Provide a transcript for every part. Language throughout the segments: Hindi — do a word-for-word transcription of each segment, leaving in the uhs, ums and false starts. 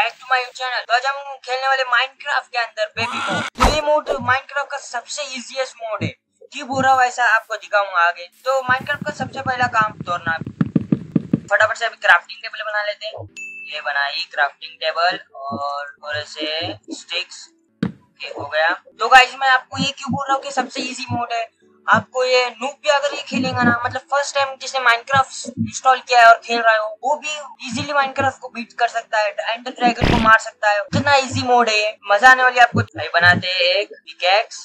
Back to my channel. तो आज हम खेलने वाले माइनक्राफ्ट के अंदर बेबी मोड। ये मोड माइनक्राफ्ट का सबसे इजीएस्ट मोड है। जी बुरा वैसा आपको दिखाऊंगा आगे। तो माइनक्राफ्ट का सबसे पहला काम तोड़ना। फटाफट से अभी क्राफ्टिंग टेबल बना लेते हैं। ये बनाई क्राफ्टिंग टेबल और थोड़े से स्टिक्स। हो गया। तो गाइस मैं आपको ये क्यों बोल रहा हूँ कि सबसे इजी मोड है। आपको ये नूब भी अगर ये खेलेगा ना, मतलब फर्स्ट टाइम जिसने माइनक्राफ्ट इंस्टॉल किया है और खेल रहा हो, वो भी इजीली माइनक्राफ्ट को बीट कर सकता है, एंडर ड्रैगन को मार सकता है। कितना इजी मोड है ये, मजा आने वाली आपको। भाई बनाते हैं एक पिकैक्स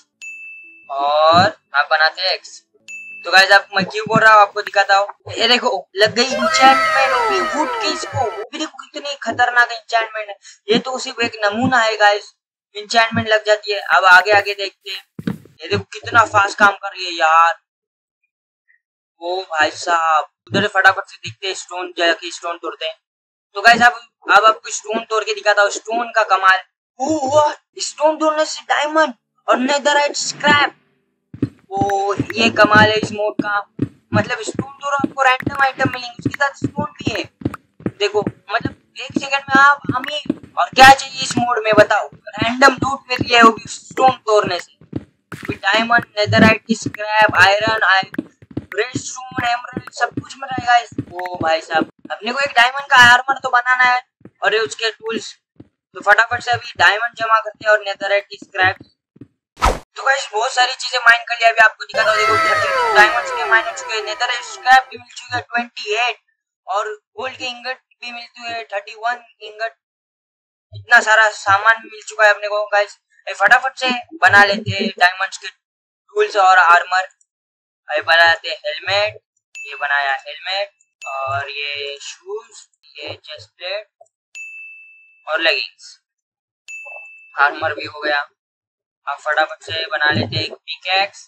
और आप बनाते हैं एक्स। तो गाइस आप मैं क्यों बोल रहा हूँ आपको दिखाता हूँ। ये देखो लग गई इंचेंटमेंट, वो भी वुड की इसको। वो भी देखो कितनी खतरनाक इंचेंटमेंट है। ये तो सिर्फ एक नमूना है गाइस, इंचेंटमेंट लग जाती है। अब आगे आगे देखते हैं। ये देखो कितना फास्ट काम कर रही है यार। ओ भाई साहब उधर फटाफट से दिखते हैं स्टोन, जाके स्टोन तोड़ते हैं। तो गाइस अब अब आपको स्टोन तोड़ के दिखाता हूँ स्टोन का कमाल। ओ स्टोन तोड़ने से डायमंड और नेदरराइट स्क्रैप। ओ ये कमाल है इस मोड का। मतलब स्टोन तोड़ो आपको रैंडम आइटम मिलेंगे, उसके साथ स्टोन भी है। देखो मतलब एक सेकंड में आप हमें और क्या चाहिए इस मोड में बताओ। रैंडम लूट मिल गया है वो भी स्टोन तोड़ने से। Diamond, netherite, scrap, iron, redstone, emerald सब कुछ मिल रहा है। ओ भाई साहब अपने को एक डायमंड का आर्मर तो बनाना है और उसके टूल्स। तो फटाफट से अभी डायमंड जमा करते हैं और नेदरराइट, स्क्रैप। तो गाइस बहुत सारी चीजें माइन कर लिया। अभी आपको दिखाता हूँ। देखो थर्टी डायमंड्स के माइन हो चुके हैं, नेदरराइट स्क्रैप भी मिल चुके हैं ट्वेंटी एट और गोल्ड के इंगट भी मिल चुके हैं थर्टी वन इंगट। इतना सारा सामान भी मिल चुका है अपने को गाइस। फटाफट से बना लेते हैं डायमंड्स के टूल्स और आर्मर। अभी बनाते हैं हेलमेट। ये बनाया हेलमेट और ये शूज, ये चेस्ट प्लेट और लेगिंग्स। आर्मर भी हो गया। अब फटाफट से बना लेते हैं एक पिकैक्स।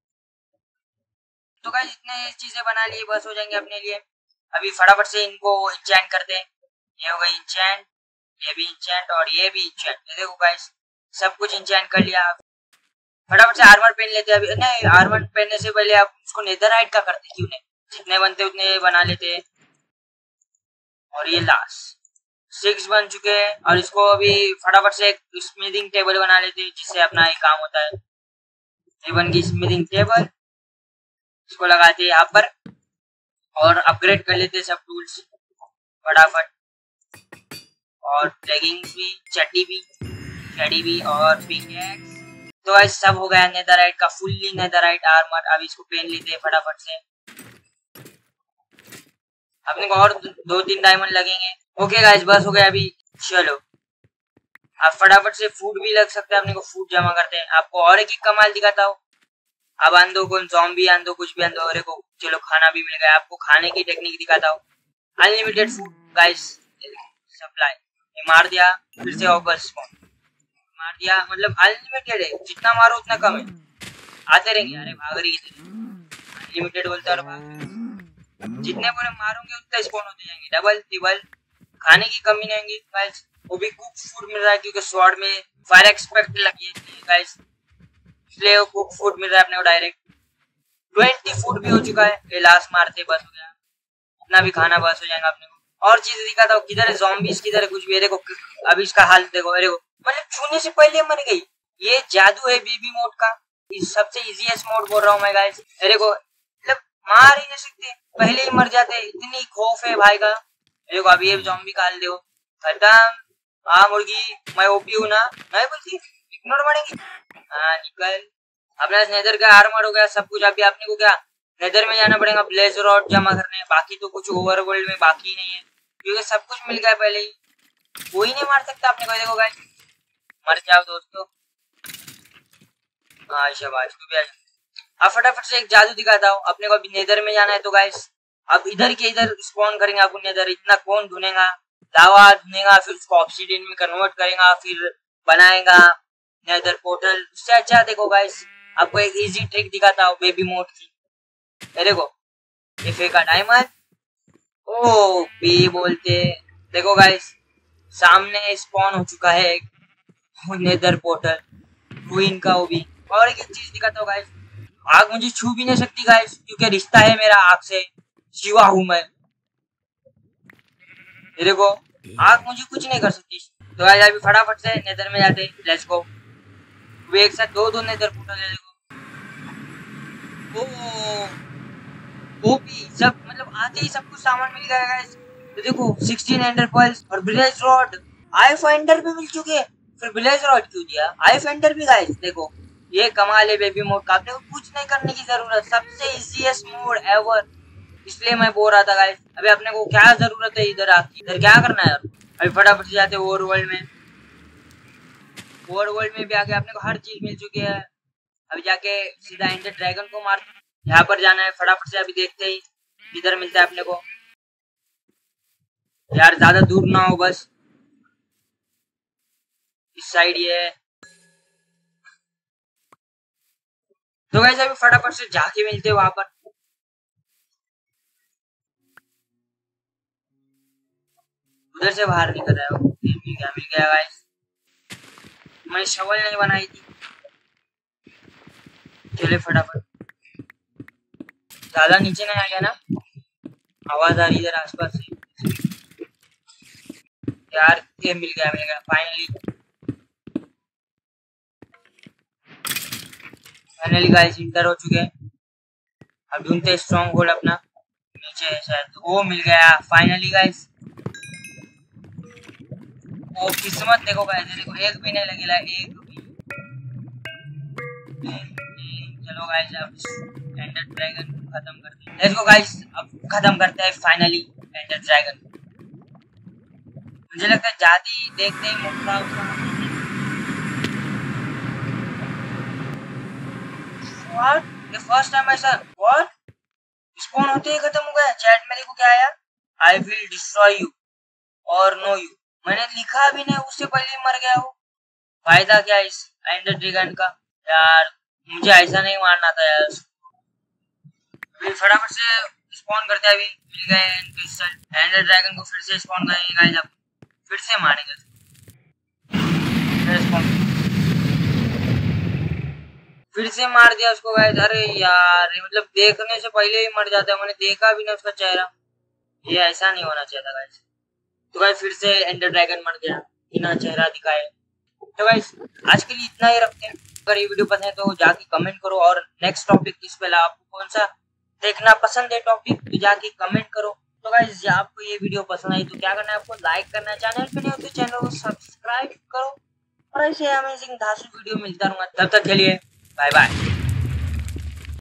तो गाइस इतने चीजें बना लिए बस हो जाएंगे अपने लिए। अभी फटाफट से इनको इंचेंट करते हैं। ये हो गई इंचेंट, ये भी इंचेंट और ये भी इंचेंट। देखो गाइस सब कुछ इंचेंट कर लिया। फटाफट से आर्मर पहन लेते हैं। अभी नहीं, आर्मर पहनने से पहले आप उसको नेदरराइट का करते क्यों नहीं। जितने बनते उतने बना लेते हैं। और ये लास्ट सिक्स बन चुके हैं और इसको अभी फटाफट से एक स्मिथिंग टेबल बना लेते हैं जिससे अपना ये काम होता है। ये बन गई स्मिथिंग टेबल। इसको लगाते हैं यहाँ पर और अपग्रेड कर लेते हैं सब टूल्स फटाफट। और लेगिंग्स भी, चड्डी भी, चड्डी भी और पिकैक्स। तो ऐसा सब हो गया नेदरराइट का फुल्ली नेदरराइट आर्मर। अब इसको पहन लेते हैं फटाफट से। अपने को और दो तीन डायमंड लगेंगे। ओके गाइस बस हो गया अभी। चलो अब फटाफट से फूड भी लग सकता है अपने को। फूड जमा करते हैं। आपको और एक कमाल दिखाता हूँ। अब आंदो कौन ज़ॉम्बी आंदो कुछ भी आंदो। अरे को चलो खाना भी मिल गया। आपको खाने की टेक्निक दिखाता हूँ। Unlimited food guys supply. मार दिया फिर से वापस स्पॉन मार दिया। मतलब अनलिमिटेड है, जितना मारो उतना कम है। आते रहेंगे। अरे भाग रही है अनलिमिटेड बोलता है भाग। जितने बोले मारोगे उतना स्पॉन होते जाएंगे। डबल ट्रिबल खाने की कमी नहीं होगी गाइस। वो भी कुक फूड मिल रहा है क्योंकि स्वॉर्ड में फायर एक्सपेक्ट लगी है गाइस, इसलिए वो कुक फूड मिल रहा है अपने को डायरेक्ट। ट्वेंटी फूड भी हो चुका है। ये लास्ट मारते बस हो गया। उतना भी खाना बस हो जाएगा अपने को। और चीजें दिखाता हूँ। किधर है ज़ॉम्बीज, किधर है कुछ भी। देखो अभी इसका हाल देखो। देखो मतलब छूने से पहले मर गई। ये जादू है बेबी मोड का। इस सबसे इजीएस्ट मोड बोल रहा हूँ मैं गाइस। देखो मतलब मार ही नहीं सकते, पहले ही मर जाते। इतनी खौफ है भाई का। देखो अभी ये ज़ॉम्बी का हाल देखो। खत्म। हाँ मुर्गी मैं ओपी हूँ ना, नहीं बोलती इग्नोर मारेंगे। हाँ निकल। अपना नेदर का आर्मर हो गया सब कुछ। अभी आपने को क्या नेदर में जाना पड़ेगा ब्लेज रॉड जमा करने। बाकी तो कुछ ओवरवर्ल्ड में बाकी नहीं है क्योंकि सब कुछ मिल गया पहले ही। कोई नहीं मार सकता अपने को। देखो गाइस मर जाओ दोस्तों। हाँ शाबाश तू भी आ। अब फटाफट से एक जादू दिखाता हूँ। अपने को अभी नेदर में जाना है। तो गाइस अब इधर के इधर स्पॉन करेंगे। आपको नेदर इतना कौन ढूंढेगा। लावा ढूंढेगा फिर उसको ऑब्सीडियन में कन्वर्ट करेगा फिर बनाएगा नेदर पोर्टल। उससे अच्छा देखो गाइस आपको एक इजी ट्रिक दिखाता हूँ बेबी मोड की। ये देखो ये फेंका डायमंड। ओ बी बोलते। देखो गाइस सामने स्पॉन हो चुका है एक नेदर पोर्टल क्वीन का। वो भी और एक चीज दिखाता हूँ गाइस। आग मुझे छू भी नहीं सकती गाइस क्योंकि रिश्ता है मेरा आग से। शिवा हूँ मैं। ये देखो आग मुझे कुछ नहीं कर सकती। तो गाइस अभी फटाफट से नेदर में जाते हैं। Let's go. वे एक साथ दो दो नेदर पोर्टल है देखो। ओ ओपी सब मतलब आते ही सब कुछ सामान मिल गया गाइस। तो देखो सिक्सटीन एंडर पर्ल्स और ब्लेज रॉड। आई फाइंडर भी मिल चुके हैं, फिर ब्लेज रॉड क्यों दिया? आई फाइंडर भी गाइस देखो। ये कमाल है बेबी मोड का, आपने को कुछ नहीं करने की जरूरत, सबसे इजीएस्ट मोड एवर। इसलिए मैं बोल रहा था गाइस, अभी अपने को क्या जरूरत है इधर आके, इधर क्या करना है यार। अभी फटाफट से जाते ओवर वर्ल्ड में। ओवर वर्ल्ड में भी आके अपने को हर चीज मिल चुकी है। अभी जाके सीधा एंडर ड्रैगन को मार, यहाँ पर जाना है फटाफट से। अभी देखते ही किधर मिलता है अपने को यार, ज्यादा दूर ना हो बस। इस साइड ये है। तो गाइस अभी फटाफट से जाके मिलते हैं वहां पर। उधर से बाहर निकल रहा है। मिल गया मिल गया गाइस। मैंने शवल नहीं बनाई थी। चले फटाफट, ज्यादा नीचे नहीं आ गया ना, आवाज आ रही इधर आसपास से यार। ये मिल गया मिल गया फाइनली फाइनली गाइस इंटर हो चुके हैं। अब ढूंढते स्ट्रॉन्ग होल्ड अपना, नीचे है शायद। वो मिल गया फाइनली गाइस। ओ किस्मत देखो गाइस, देखो एक भी नहीं लगेगा, एक भी। चलो गाइस अब एंडर ड्रैगन को खत्म करते हैं। लेट्स गो गाइस, अब खत्म करते हैं फाइनली एंडर ड्रैगन। मुझे लगता है जाते ही देखते ही मुक्का उसका व्हाट ये फर्स्ट टाइम ऐसा व्हाट स्पॉन होते ही खत्म हो गया। चैट में देखो क्या आया, आई विल डिस्ट्रॉय यू और नो यू। मैंने लिखा भी नहीं, उससे पहले ही मर गया वो। फायदा क्या इस एंडर ड्रैगन का यार, मुझे ऐसा नहीं मारना था यार। फटाफट से स्पॉन करते हैं। अभी मिल गए एंडर ड्रैगन को, फिर से स्पॉन करेंगे गाइस। अब फिर से मारेंगे, फिर स्पॉन फिर से मार दिया उसको गाइस। अरे यार मतलब देखने से पहले ही मर जाता है, मैंने देखा भी नहीं उसका चेहरा। ये ऐसा नहीं होना चाहिए था गाइस। तो गाइस फिर से एंडर ड्रैगन मर गया बिना चेहरा दिखाए। तो गाइस आज के लिए इतना ही रखते हैं। अगर ये वीडियो पसंद है तो जाके कमेंट करो, और नेक्स्ट टॉपिक किस पे ला, आपको कौन सा देखना पसंद है टॉपिक, तो जाके कमेंट करो। तो गाइस आपको ये वीडियो पसंद आई तो क्या करना है, आपको लाइक करना है, चैनल पे नहीं हो तो चैनल को सब्सक्राइब करो, और ऐसे अमेजिंग धांसू वीडियो मिलता रहूंगा। तब तक के लिए बाय बाय।